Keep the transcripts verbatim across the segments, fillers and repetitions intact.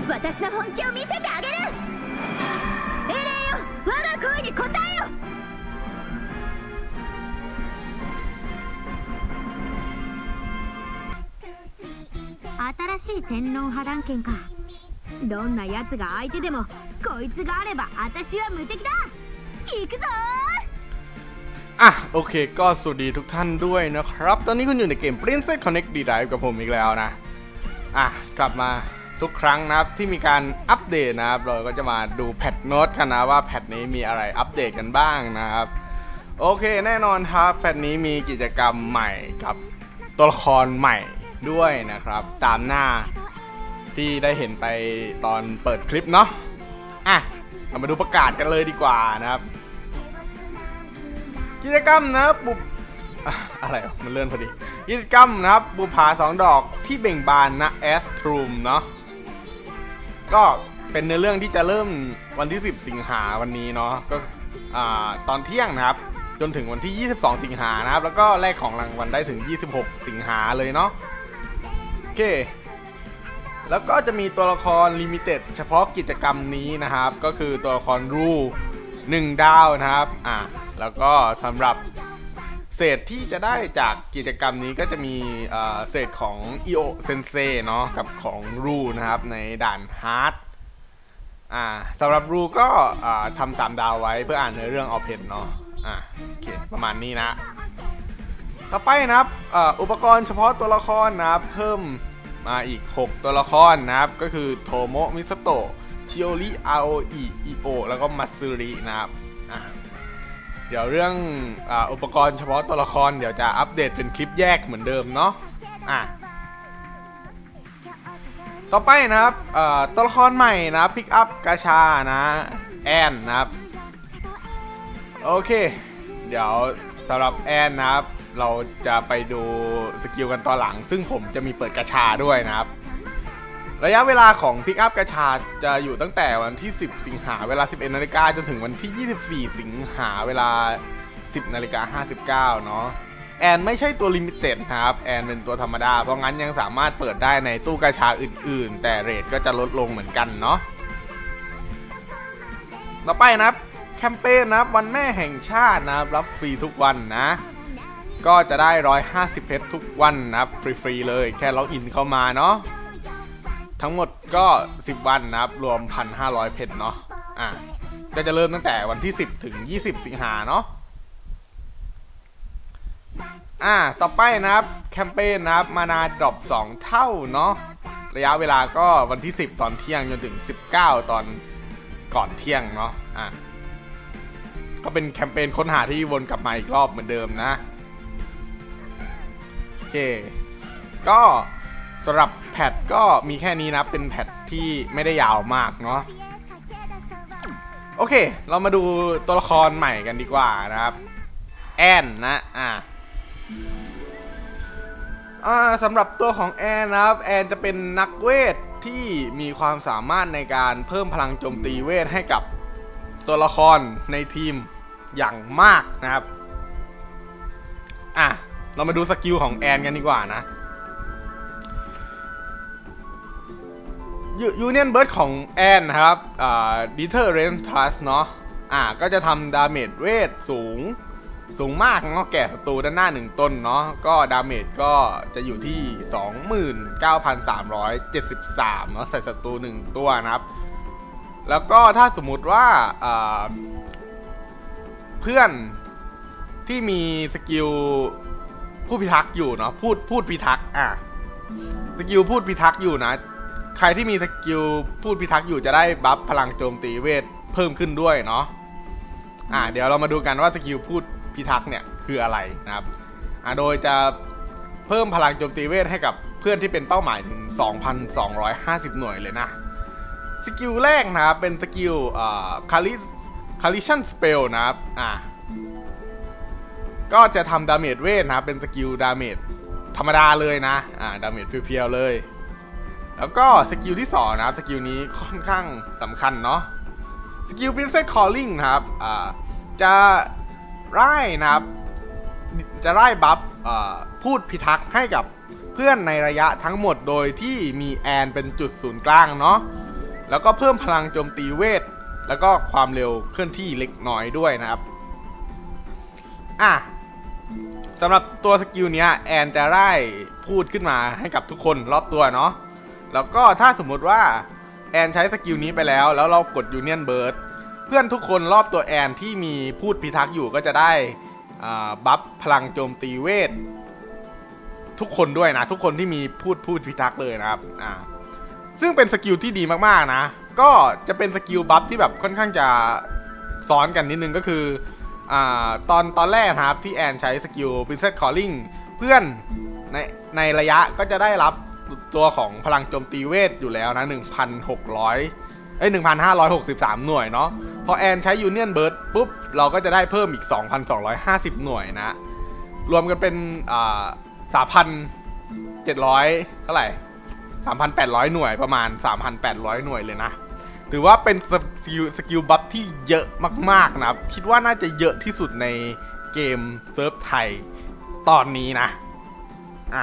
私の本気を見せてあげる。エレンよ、我が声に応えよ。新しい天皇波乱剣か。どんなやつが相手でもこいつがあれば私は無敵だ。行くぞอ่ะโอเคก็สวัสดีทุกท่านด้วยนะครับตอนนี้คุณอยู่ในเกม Princess Connect D-Dive กับผมอีกแล้วนะอ่ะกลับมาทุกครั้งนะครับที่มีการอัปเดตนะครับเราก็จะมาดูแพทโน้ตกันนะว่าแพทนี้มีอะไรอัปเดตกันบ้างนะครับโอเคแน่นอนครับแพทนี้มีกิจกรรมใหม่กับตัวละครใหม่ด้วยนะครับตามหน้าที่ได้เห็นไปตอนเปิดคลิปเนาะอ่ะเรามาดูประกาศกันเลยดีกว่านะครับกิจกรรมนะบุอะไรมันเลื่อนพอดีกิจกรรมนะครับบุผาสองดอกที่เบ่งบานนะแอสทรูมเนาะก็เป็นเนื้อเรื่องที่จะเริ่มวันที่สิบสิงหาวันนี้เนาะก็อ่าตอนเที่ยงนะครับจนถึงวันที่ยี่สิบสองสิงหานะครับแล้วก็แลกของรางวัลได้ถึงยี่สิบหกสิงหาเลยเนาะโอเคแล้วก็จะมีตัวละครลิมิเต็ดเฉพาะกิจกรรมนี้นะครับก็คือตัวละครรูหนึ่งดาวนะครับอ่าแล้วก็สำหรับเศษที่จะได้จากกิจกรรมนี้ก็จะมีเศษของอิโอเซนเซเนาะกับของรูนะครับในด่านฮาร์ดอ่าสำหรับรูก็ทำสามดาวไว้เพื่ออ่านในเรื่องออเพนเนาะอ่าโอเคประมาณนี้นะต่อไปนะครับอุปกรณ์เฉพาะตัวละครนะครับเพิ่มมาอีกหกตัวละครนะครับก็คือโทโมะมิซาโตะชิโอริอาโออิอิโอแล้วก็มัตสึรินะครับอ่ะเดี๋ยวเรื่องอ่าอุปกรณ์เฉพาะตัวละครเดี๋ยวจะอัปเดตเป็นคลิปแยกเหมือนเดิมเนาะอ่ะต่อไปนะครับอ่าตัวละครใหม่นะพิกอัพกาชานะแอนนะครับโอเคเดี๋ยวสำหรับแอนนะครับเราจะไปดูสกิลกันตอนหลังซึ่งผมจะมีเปิดกาชาด้วยนะครับระยะเวลาของพิกอัพกาชาจะอยู่ตั้งแต่วันที่สิบสิงหาเวลา สิบเอ็ดนาฬิกา จนถึงวันที่ยี่สิบสี่สิงหาเวลา สิบนาฬิกาห้าสิบเก้า เนาะแอนไม่ใช่ตัวลิมิเต็ดครับแอนเป็นตัวธรรมดาเพราะงั้นยังสามารถเปิดได้ในตู้กาชาอื่นๆแต่เรทก็จะลดลงเหมือนกันเนาะต่อไปนะครับแคมเปญนะครับวันแม่แห่งชาตินะครับรับฟรีทุกวันนะก็จะได้หนึ่งร้อยห้าสิบเพชรทุกวันนะครับฟรีๆเลยแค่ล็อกอินเข้ามาเนาะทั้งหมดก็สิบวันนะครับรวม หนึ่งพันห้าร้อย เพชรเนาะอ่ะก็จะเริ่มตั้งแต่วันที่สิบถึงยี่สิบสิงหาเนาะอ่ะต่อไปนะครับแคมเปญนะครับมานาดรอปสองเท่าเนาะระยะเวลาก็วันที่สิบตอนเที่ยงจนถึงสิบเก้าตอนก่อนเที่ยงเนาะอ่ะก็เป็นแคมเปญค้นหาที่วนกลับมาอีกรอบเหมือนเดิมนะโอเคก็สำหรับแพทก็มีแค่นี้นะเป็นแพทที่ไม่ได้ยาวมากเนาะโอเคเรามาดูตัวละครใหม่กันดีกว่านะครับแอนนะอ่าอ่าสำหรับตัวของแอนนะครับแอนจะเป็นนักเวทที่มีความสามารถในการเพิ่มพลังโจมตีเวทให้กับตัวละครในทีมอย่างมากนะครับอ่ะเรามาดูสกิลของแอนกันดีกว่านะยูเนียนเบิร์ดของแอนนะครับอ่าดิเทอร์เรนทรัสเนาะอ่าก็จะทำดาเมจเวทสูงสูงมากเนาะแก่ศัตรูด้านหน้าหนึ่งต้นเนาะก็ดาเมจก็จะอยู่ที่ สองหมื่นเก้าพันสามร้อยเจ็ดสิบสาม เนาะใส่ศัตรูหนึ่งตัวนะครับแล้วก็ถ้าสมมุติว่าอ่าเพื่อนที่มีสกิลพูดพิทักษ์อยู่เนาะพูดพูดพิทักษ์อ่ะสกิลพูดพิทักษ์อยู่นะใครที่มีสกิลพูดพิทักษ์อยู่จะได้บัฟพลังโจมตีเวทเพิ่มขึ้นด้วยเนาะอ่าเดี๋ยวเรามาดูกันว่าสกิลพูดพิทักษ์เนี่ยคืออะไรนะครับอ่าโดยจะเพิ่มพลังโจมตีเวทให้กับเพื่อนที่เป็นเป้าหมายถึง สองพันสองร้อยห้าสิบ หน่วยเลยนะสกิลแรกนะครับเป็นสกิลอ่าคาริคาริชันสเปลนะครับอ่าก็จะทำดาเมจเวทนะครับเป็นสกิลดาเมจธรรมดาเลยนะอ่าดาเมจเพียวๆเลยแล้วก็สกิลที่สองนะครับสกิลนี้ค่อนข้างสำคัญเนาะสกิล Princess Calling นะครับอ่าจะไล่นะครับจะไล่บัฟอ่าพูดพิทักษ์ให้กับเพื่อนในระยะทั้งหมดโดยที่มีแอนเป็นจุดศูนย์กลางเนาะแล้วก็เพิ่มพลังโจมตีเวทแล้วก็ความเร็วเคลื่อนที่เล็กน้อยด้วยนะครับอ่ะสำหรับตัวสกิลเนี้ยแอนจะได้พูดขึ้นมาให้กับทุกคนรอบตัวเนาะแล้วก็ถ้าสมมุติว่าแอนใช้สกิลนี้ไปแล้วแล้วเรากดยูเนียนเบิร์ดเพื่อนทุกคนรอบตัวแอนที่มีพูดพิทักษ์อยู่ก็จะได้บัฟพลังโจมตีเวททุกคนด้วยนะทุกคนที่มีพูดพูดพิทักษ์เลยนะครับอ่าซึ่งเป็นสกิลที่ดีมากๆนะก็จะเป็นสกิลบัฟที่แบบค่อนข้างจะซ้อนกันนิดนึงก็คืออ่าตอนตอนแรกครับที่แอนใช้สกิล Princess Calling เพื่อนในในระยะก็จะได้รับตัวของพลังโจมตีเวทอยู่แล้วนะ หนึ่งพันหกร้อย เอ้ย หนึ่งพันห้าร้อยหกสิบสาม หน่วยเนาะพอแอนใช้ยูเนียนเบิร์ดปุ๊บเราก็จะได้เพิ่มอีก สองพันสองร้อยห้าสิบ หน่วยนะรวมกันเป็นอ่า สามพันเจ็ดร้อย เท่าไหร่ สามพันแปดร้อย หน่วยประมาณ สามพันแปดร้อย หน่วยเลยนะถือว่าเป็นสกิลสกิลบัฟที่เยอะมากๆนะครับคิดว่าน่าจะเยอะที่สุดในเกมเซิร์ฟไทยตอนนี้นะอ่า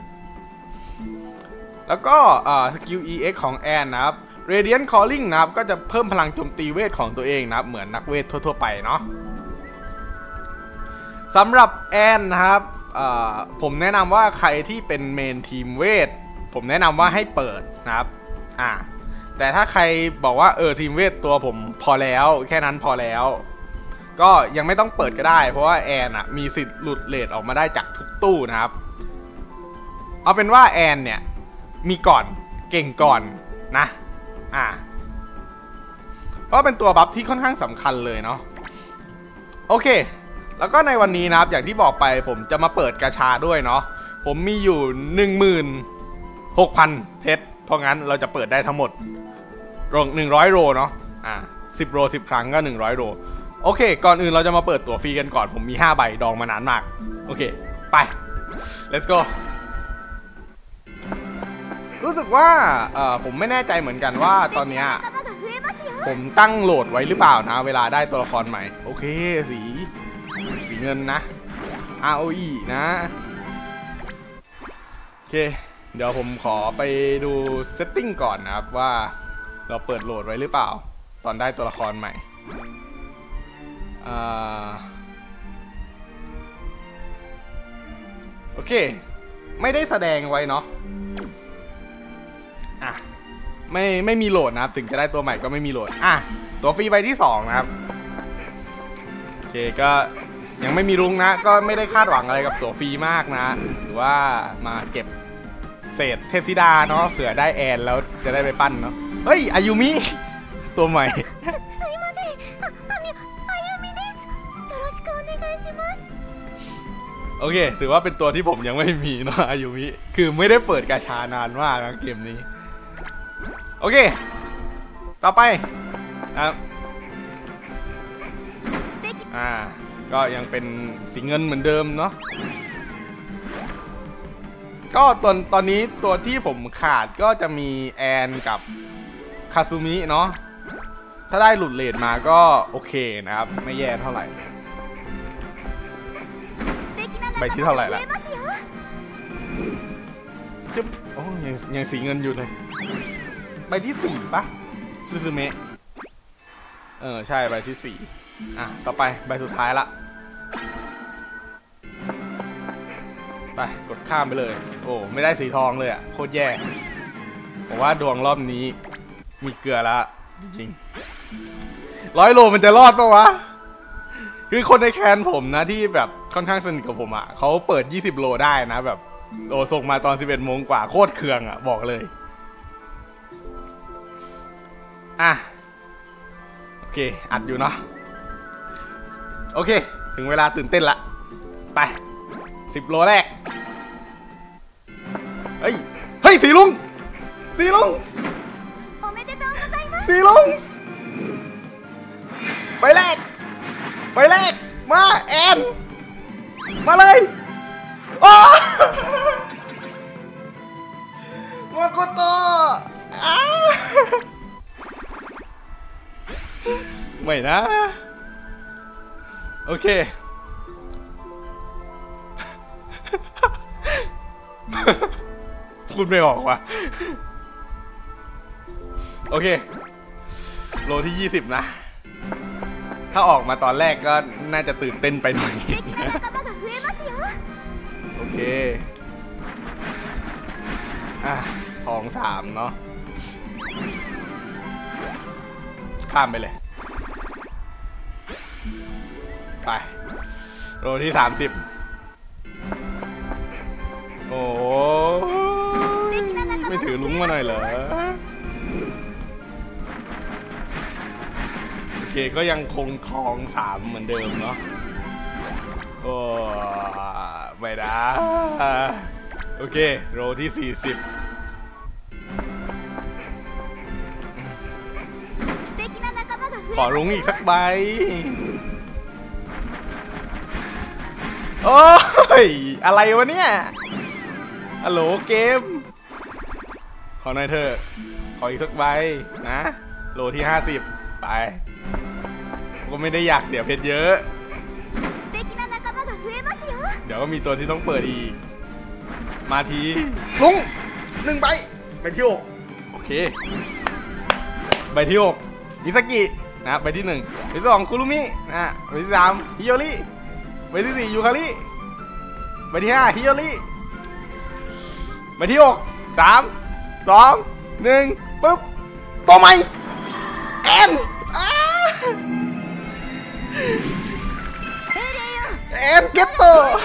แล้วก็สกิล อี เอ็กซ์ ของแอนนะครับ Radiant Calling นะครับก็จะเพิ่มพลังโจมตีเวทของตัวเองนะครับเหมือนนักเวททั่วๆไปเนาะสำหรับแอนนะครับผมแนะนำว่าใครที่เป็นเมนทีมเวทผมแนะนำว่าให้เปิดนะครับอ่าแต่ถ้าใครบอกว่าเออทีมเวทตัวผมพอแล้วแค่นั้นพอแล้วก็ยังไม่ต้องเปิดก็ได้เพราะว่าแอนอ่ะมีสิทธิ์หลุดเรทออกมาได้จากทุกตู้นะครับเอาเป็นว่าแอนเนี่ยมีก่อนเก่งก่อนนะอ่าเพราะเป็นตัวบัฟที่ค่อนข้างสำคัญเลยเนาะโอเคแล้วก็ในวันนี้นะครับอย่างที่บอกไปผมจะมาเปิดกาชาด้วยเนาะผมมีอยู่ หนึ่งหมื่นหกพัน เพชรเพราะงั้นเราจะเปิดได้ทั้งหมดหนึ่งร้อยโลเนาะอ่าสิบโลสิบครั้งก็หนึ่งร้อยโลโอเคก่อนอื่นเราจะมาเปิดตั๋วฟรีกันก่อนผมมีห้าใบดองมานานมากโอเคไป let's go รู้สึกว่าเอ่อผมไม่แน่ใจเหมือนกันว่าตอนเนี้ยผมตั้งโหลดไว้หรือเปล่านะเวลาได้ตัวละครใหม่โอเคสีสีเงินนะ อาร์ โอ อี นะโอเคเดี๋ยวผมขอไปดูเซตติ้งก่อนนะครับว่าเราเปิดโหลดไว้หรือเปล่าตอนได้ตัวละครใหม่โอเคไม่ได้แสดงไว้เนาะอ่ะไม่ไม่มีโหลดนะครับถึงจะได้ตัวใหม่ก็ไม่มีโหลดอ่ะตัวฟรีใบที่สองนะครับโอเคก็ยังไม่มีรุ้งนะก็ไม่ได้คาดหวังอะไรกับตัวฟรีมากนะหรือว่ามาเก็บเศษเทพธิดาเนาะเผื่อได้แอนแล้วจะได้ไปปั้นเนาะเฮ้ยอายุมิตัวใหม่โอเคถือว่าเป็นตัวที่ผมยังไม่มีเนาะอายุมิคือไม่ได้เปิดกาชานานมากนะเกมนี้โอเคต่อไปนะครับอ่าก็ยังเป็นสีเงินเหมือนเดิมเนาะก็ตอนตอนนี้ตัวที่ผมขาดก็จะมีแอนกับคาซูมิเนาะถ้าได้หลุดเลทมาก็โอเคนะครับไม่แย่เท่าไหร่ใบที่เท่าไหร่ละจุ๊บโอ้ยังยังสีเงินอยู่เลยใบที่สี่ปะซูซูเมะเออใช่ใบที่สี่อ่ะต่อไปใบสุดท้ายละไปกดข้ามไปเลยโอ้ไม่ได้สีทองเลยอ่ะโคตรแย่ผมว่าดวงรอบนี้มีเกลือแล้วจริงๆร้อยโลมันจะรอดปะวะคือคนในแคนผมนะที่แบบค่อนข้างสนิทกับผมอ่ะเขาเปิดยี่สิบโลได้นะแบบโอ้ส่งมาตอนสิบเอ็ดโมงกว่าโคตรเคืองอ่ะบอกเลยอ่ะโอเคอัดอยู่เนาะโอเคถึงเวลาตื่นเต้นละไปสิบโลแรกเฮ้ยเฮ้ยสีลุงสีลุงสีลุงไปแรกไปแรกมาแอนมาเลยโอ้มาโกโตไม่นะโอเคพูดไม่ออกว่ะโอเคโลที่ยี่สิบนะถ้าออกมาตอนแรกก็น่าจะตื่นเต้นไปหน่อยโอเคอ่ะทองสามเนาะข้ามไปเลยไปโลที่สามสิบโอ้ไม่ถือลุงมาหน่อยเหรอโอเคก็ยังคงทองสามเหมือนเดิมเนาะโอ้ไม่ได้โอเคโลที่สี่สิบขอลุงอีกสักใบโอ้ยอะไรวะเนี่ยฮัลโหลเกมขอหน่อยเถอะขออีกสักใบนะโลที่ห้าสิบไปก็ไม่ได้อยากเสียเพชรเยอะเดี๋ยวก็มีตัวที่ต้องเปิดอีกมาทีลุงหนึ่งใบใบที่หกโอเคใบที่หกมิซากินะใบที่หนึ่งใบที่สองคุรุมินะใบที่สามฮิโยริใบที่สี่ยูคาริใบที่ห้าฮิโยริใบที่หกสามสองหนึ่งปึ๊บตัวใหม่แอนแอนเก็ตโต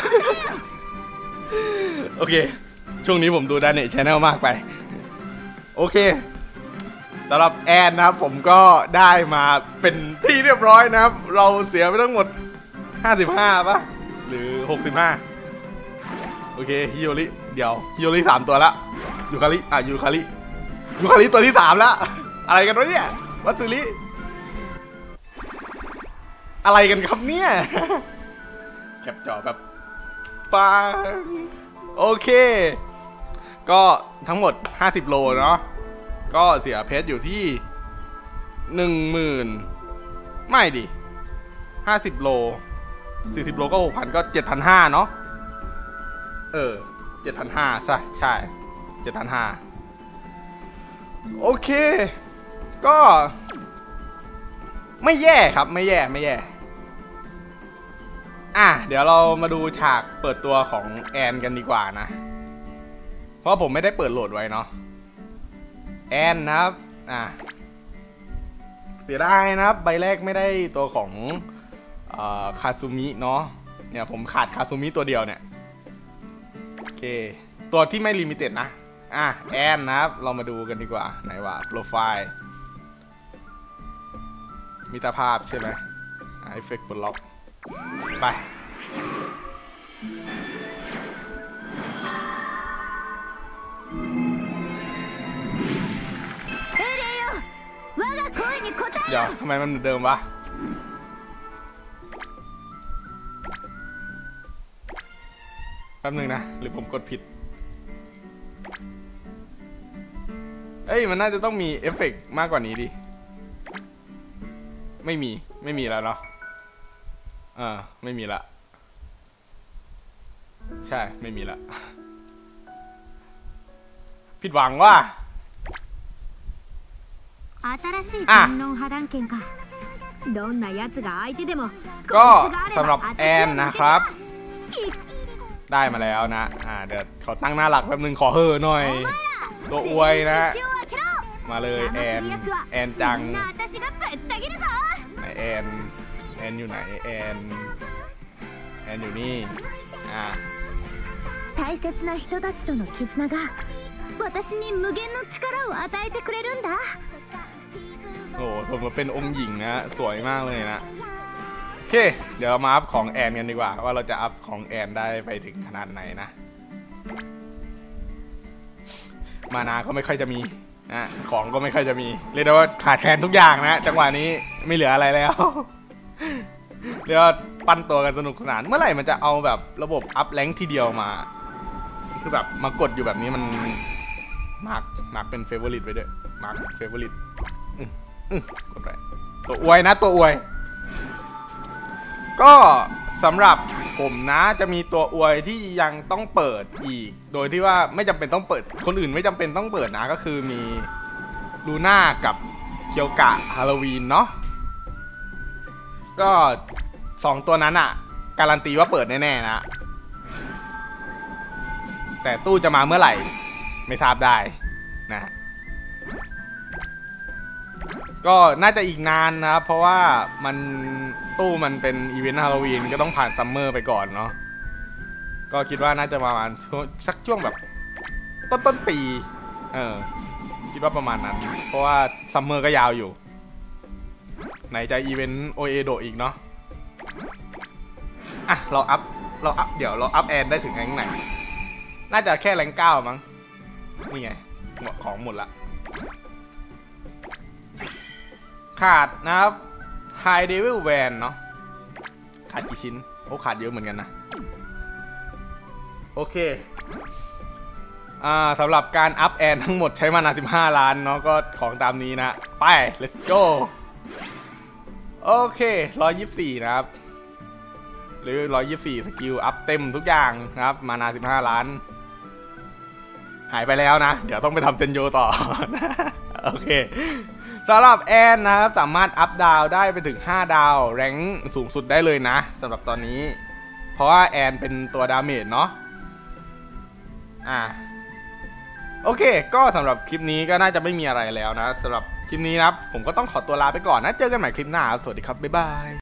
โอเคช่วงนี้ผมดูดาเนชแนลมากไปโอเคสำหรับแอนนะครับผมก็ได้มาเป็นที่เรียบร้อยนะครับเราเสียไปทั้งหมดห้าสิบห้าป่ะหรือหกสิบห้าโอเคฮิโยริเดี๋ยวฮิโยริสามตัวละยูคาริอ่ะยูคาริยูคาริตัวที่สามแล้วอะไรกันวะเนี่ยวัตสึริอะไรกันครับเนี่ยแคปจอแบบปังโอเคก็ทั้งหมดห้าสิบโลเนาะก็เสียเพชรอยู่ที่หนึ่งหมื่นไม่ดิห้าสิบโลสี่สิบโลก็หกพันก็เจ็ดพันห้าเนาะเออเจ็ดพันห้าใช่ใช่เจ็ดพันห้าโอเคก็ไม่แย่ครับไม่แย่ไม่แย่อ่ะเดี๋ยวเรามาดูฉากเปิดตัวของแอนกันดีกว่านะเพราะผมไม่ได้เปิดโหลดไว้เนาะแอนนะครับอ่ะเสียดายนะครับใบแรกไม่ได้ตัวของคาซูมิเนาะเนี่ยผมขาดคาซูมิตัวเดียวเนี่ยโอเคตัวที่ไม่ลิมิเต็ดนะอ่ะแอนนะครับเรามาดูกันดีกว่าไหนว่าโปรไฟล์มิตรภาพใช่ไหมเอฟเฟกต์บนล็อกไปเดี๋ยวทำไมมันเหมือนเดิมวะแป๊บนึงนะหรือผมกดผิดเอ้ยมันน่าจะต้องมีเอฟเฟกต์มากกว่านี้ดิไม่มีไม่มีแล้วเนาะเออไม่มีละใช่ไม่มีละผิดหวังว่าก็สำหรับแอนนะครับได้มาแล้วนะอ่าเดี๋ยวขอตั้งหน้าหลักแป๊บนึงขอเฮ่อหน่อยตัวอวยนะมาเลยแอนแอนจังแอนแอนอยู่ไหนแอนแอนอยู่นี่อ่า大切な人たちとの絆が私に無限の力を与えてくれるんだโอ้สมกับเป็นองค์หญิงนะสวยมากเลยนะโอเคเดี๋ยวเรามาอัพของแอนกันดีกว่าว่าเราจะอัพของแอนได้ไปถึงขนาดไหนนะมานาก็ไม่ค่อยจะมีนะของก็ไม่ค่อยจะมีเรียกได้ว่าขาดแคลนทุกอย่างนะจังหวะนี้ไม่เหลืออะไรแล้วเรียกว่าปั้นตัวกันสนุกสนานเมื่อไหร่มันจะเอาแบบระบบอัพแรงค์ทีเดียวมาคือแบบมากดอยู่แบบนี้มันมาร์กมาร์กเป็นเฟเวอริตไปด้วยมาร์กเฟเวอริตกดไปตัวอวยนะตัวอวยก็สำหรับผมนะจะมีตัวอวยที่ยังต้องเปิดอีกโดยที่ว่าไม่จำเป็นต้องเปิดคนอื่นไม่จำเป็นต้องเปิดนะก็คือมีลูน่ากับเคียวกะฮาโลวีนเนาะก็สองตัวนั้นอะการันตีว่าเปิดแน่ๆนะแต่ตู้จะมาเมื่อไหร่ไม่ทราบได้นะก็น่าจะอีกนานนะครับเพราะว่ามันตู้มันเป็นอีเวนต์ฮาโลวีนก็ต้องผ่านซัมเมอร์ไปก่อนเนาะก็คิดว่าน่าจะประมาณสักช่วงแบบต้นต้นปีเออคิดว่าประมาณนั้นเพราะว่าซัมเมอร์ก็ยาวอยู่ไหนจะอีเวนต์โอเอโดอีกเนาะอ่ะเราอัพเราอัพเดี๋ยวเราอัพแอนได้ถึงแรงไหนน่าจะแค่แรงเก้ามั้งนี่ไงหมดของหมดละขาดนะครับ High Devil Van เนาะขาดกี่ชิ้นโอ้ขาดเยอะเหมือนกันนะโอเคอ่าสำหรับการอัพแอนทั้งหมดใช้มานาสิบห้าล้านเนาะก็ของตามนี้นะไป let's go โอเคหนึ่งร้อยยี่สิบสี่นะครับหรือหนึ่งร้อยยี่สิบสี่สกิลอัพเต็มทุกอย่างนะครับมานาสิบห้าล้านหายไปแล้วนะเดี๋ยวต้องไปทำเจนโยต่อ โอเคสำหรับแอนนะครับสามารถอัพดาวได้ไปถึงห้าดาวแรงสูงสุดได้เลยนะสำหรับตอนนี้เพราะว่าแอนเป็นตัวดาเมจเนาะอ่าโอเคก็สำหรับคลิปนี้ก็น่าจะไม่มีอะไรแล้วนะสำหรับคลิปนี้นะครับผมก็ต้องขอตัวลาไปก่อนนะเจอกันใหม่คลิปหน้าสวัสดีครับบ๊ายบาย